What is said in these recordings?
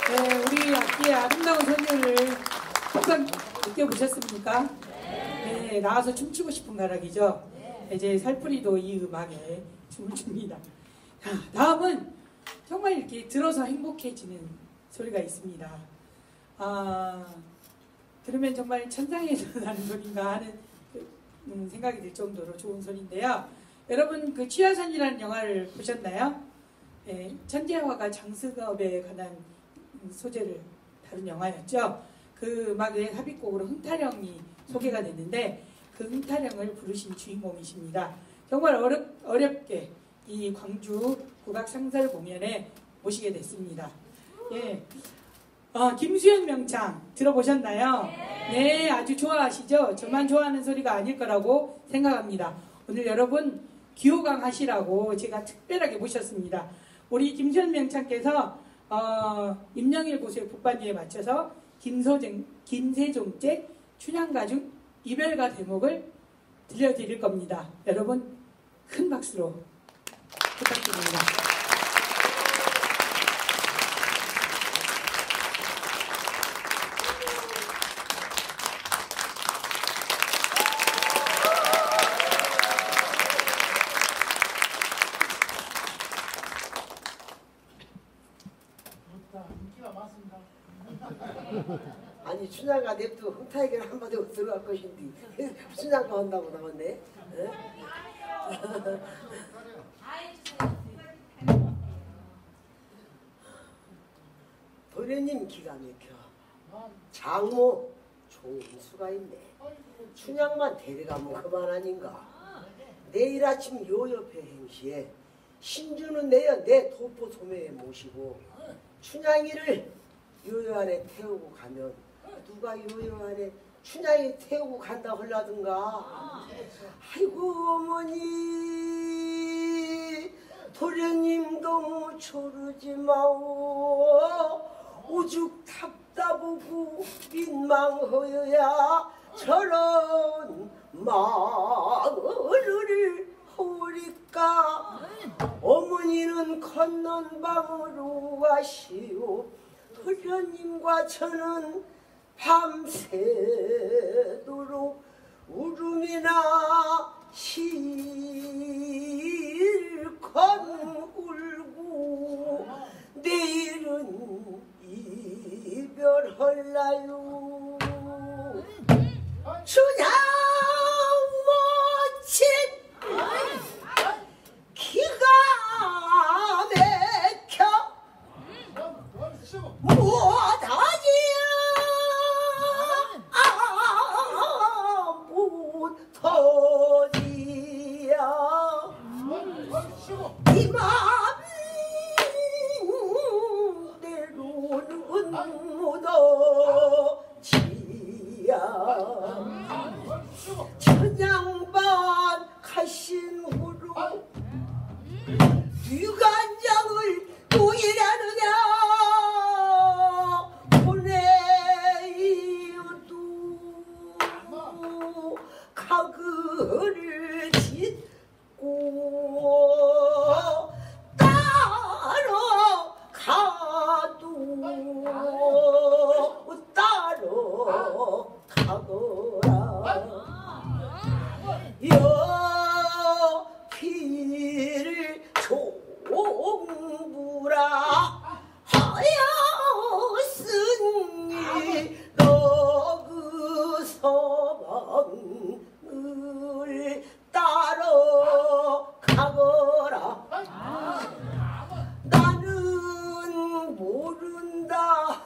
네, 우리 악기의 아름다운 선율을 한번 느껴보셨습니까? 네, 나와서 춤추고 싶은 가락이죠. 이제 살풀이도 이 음악에 춤을 춥니다. 자, 다음은 정말 이렇게 들어서 행복해지는 소리가 있습니다. 들으면 정말 천상에서 나는 소리인가 하는 생각이 들 정도로 좋은 소리인데요. 여러분 그 취하산이라는 영화를 보셨나요? 네, 천재화가 장승업에 관한 소재를 다룬 영화였죠. 그 음악의 삽입곡으로 흥타령이 소개가 됐는데 그 흥타령을 부르신 주인공이십니다. 정말 어렵게 이 광주 국악상설 공연에 모시게 됐습니다. 예. 김수현 명창 들어보셨나요? 네, 아주 좋아하시죠? 저만 좋아하는 소리가 아닐 거라고 생각합니다. 오늘 여러분 귀호강 하시라고 제가 특별하게 모셨습니다. 우리 김수현 명창께서 임영일 고수의 북반주에 맞춰서 김세종제 춘향가중 이별가 대목을 들려드릴 겁니다. 여러분 큰 박수로 부탁드립니다. 아니 춘향가 냅두 흥타에게는 한마디 들어갈 것인데 춘향가 한다고 나왔네. 도련님 기가 막혀. 장모 좋은 수가 있네. 춘향만 데려가면 그만 아닌가. 내일 아침 요 옆에 행시에 신주는 내여 내 도포 소매에 모시고 춘향이를 요요 안에 태우고 가면 누가 요요 안에 춘향이 태우고 간다 헐라든가. 아이고 어머니 도련님 너무 조르지 마오. 오죽 답답하고 민망하여야 저런 마을을 허리까. 어머니는 건넌 방으로 가시오. 도련님과 저는 밤새도록 울음이나 실컷 울고 내일은 이별할라요. 춘향 멋진 기가 막혀 못하지야 못하지야 이 맘대로는 못하지야. 천양반 가신 후로 유관장을 동일하느냐 보내어도 가글을 짓고 따로 가도 따로 가거라. 여필을 종부라 하였으니 너 그 서방을 따러 가거라. 나는 모른다.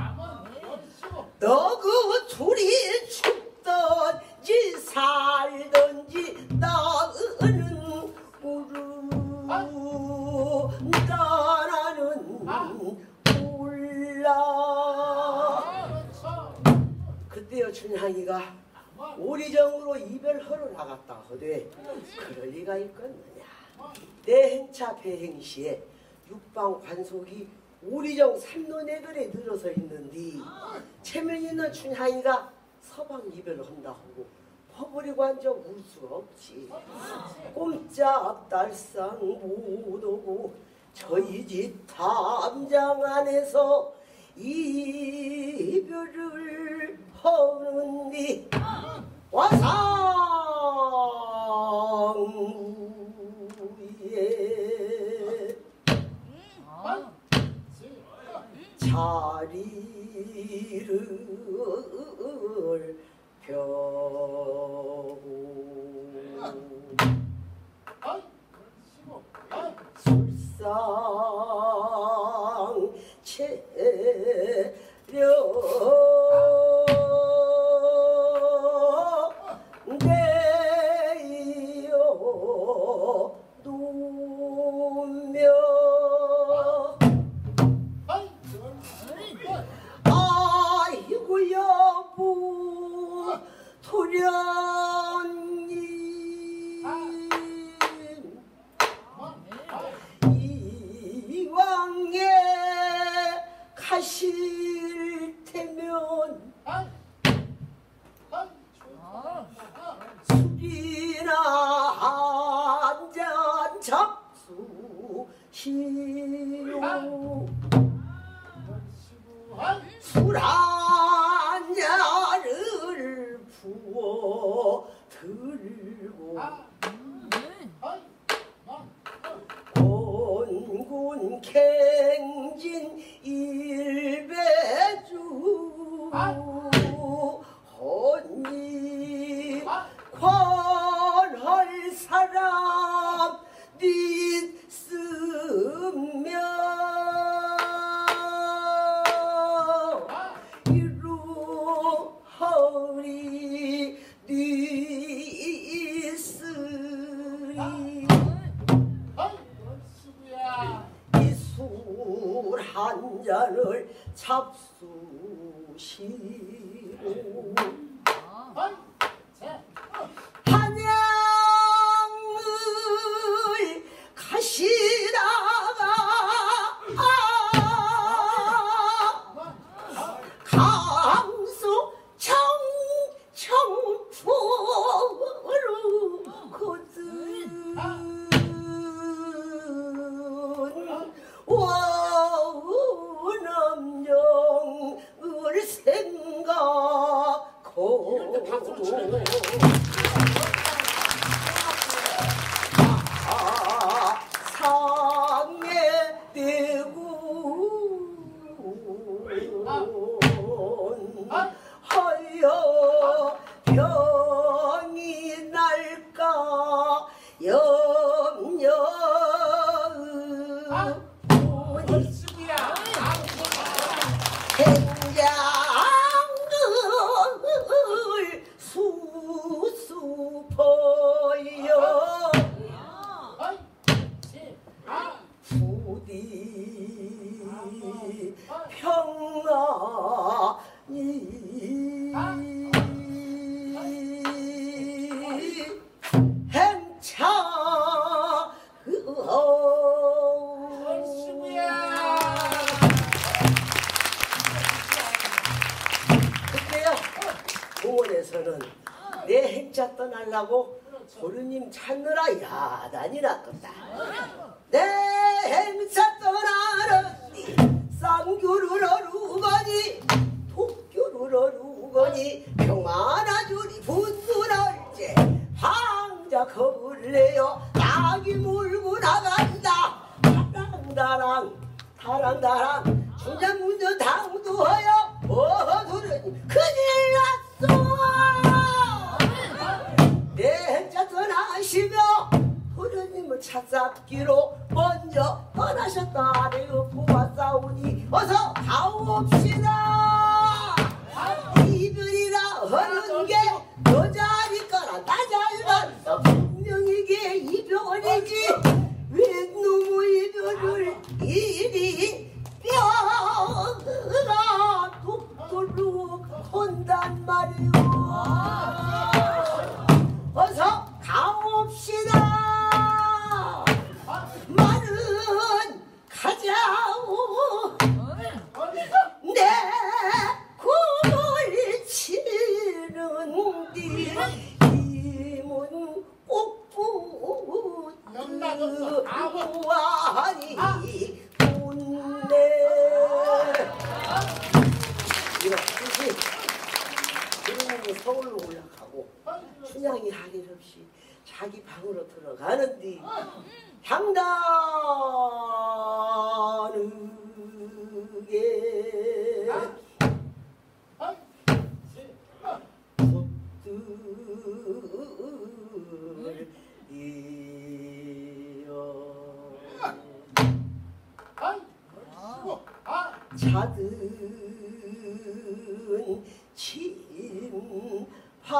너 그 둘이 죽던지 살던지 나는 모른다. 나는 몰라. 그때요 춘향이가 오리정으로 이별하러 나갔다 하되 그럴 리가 있겠느냐. 내 행차 배행시에 육방 관속이 오리정 삼노내들에 늘어서 있는데 체면 있는 춘향이가 서방 이별을 한다 하고 퍼버리고 앉아 울 수가 없지. 꼼짝달싹 못오고 저희 집 담장 안에서 이별을 하는 니 와상무에 자리를 펴고 술상 채려 내어 놓으며 아이고 여보 도련님 이왕에 가실 테면 술이나 한잔 잡수시오. 술 한 잔을 부어 들고 곤곤 갱진 일배주 언니 관할 사람 있으면 이루하리 있으리 이 술 한 잔을 잡수시고 한양을 가시다가 강수 청청포로 거든 원암령을 생각하고 상에 대고 하여 병이 날까 염려 행장을 수수퍼여 부디 평안이 행차 그때요 공원에서는 내 행차 떠나려고 도련님 찾느라 야단이 났던다. 내 행차 떠나는니 쌍교를 어루거니 독교를 어루거니 평안하주리 분분할제 황자 겁을 내어 낙이 물고 나간다. 다랑다랑 중장문저 당도하여 도련님 큰일 났어. 내 행차 떠나시며 도련님을 찾잡기로 먼저 떠나셨다래요. 보았사오니 어서 가옵시다. 이별이라 하는 게 여자니까나 나잘만 분명히게 이별이지 왜 너무 이별을 이리 뼈가 독도록 한단 말이오. 어서 가옵시다. 말은 가자오. 내 서울로 올라가고 춘향이 할 일 없이 자기 방으로 들어가는데 향단우게 작은 침방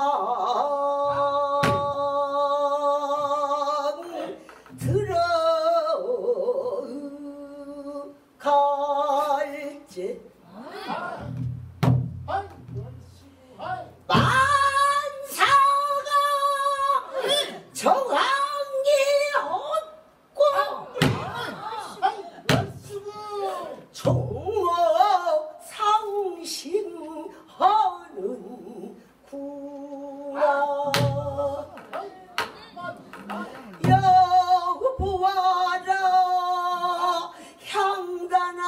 들어갈지 만사가 정황이 없고 종로 상심하는 구나 여보아라 향단아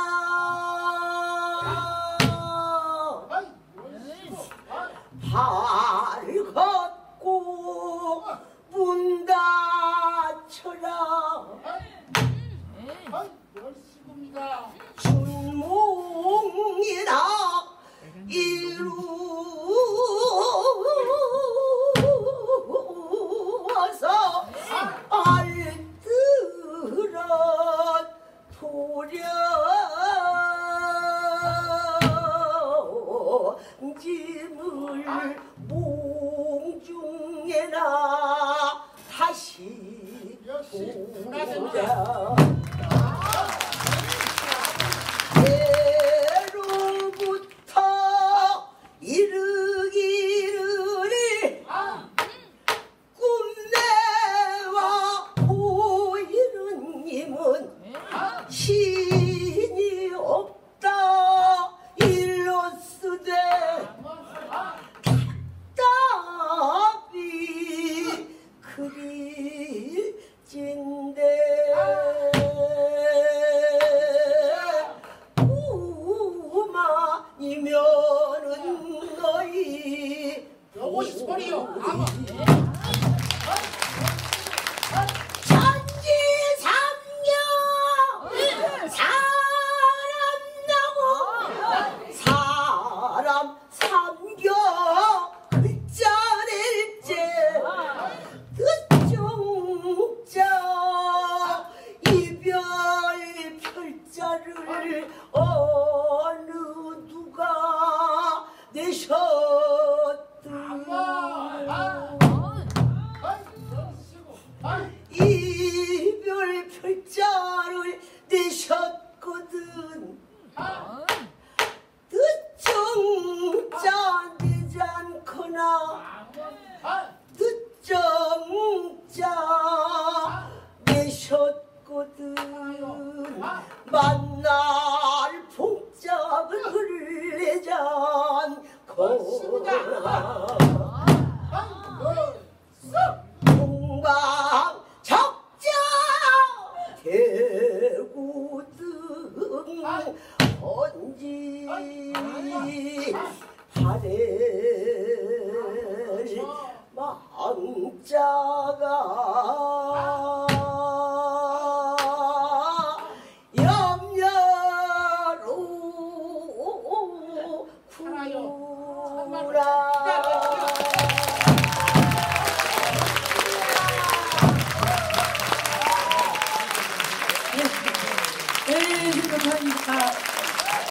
발 걷고 문 닫혀라 춘몽이라 이루어서 알뜰한 도량짐을 몽중에나 다시 보자 예로부터 이르기를 꿈내와 보이는 님은 신이 없다 일러쓰되 답답이 그릴진대 꿈아니면은 너희 50번이요. 천지삼녀 사람 삼겨 글자릴제 뜻정자 이별 별자를 어느 누가 내셨더라 이별 별자를 내셨거든 늦정자 되지 않거나 늦정자 내셨거든 만날 복잡을 내지 않거나 동방 적자 대구등 언지 하늘 망자가 염려로 구라 네, 감사합니다.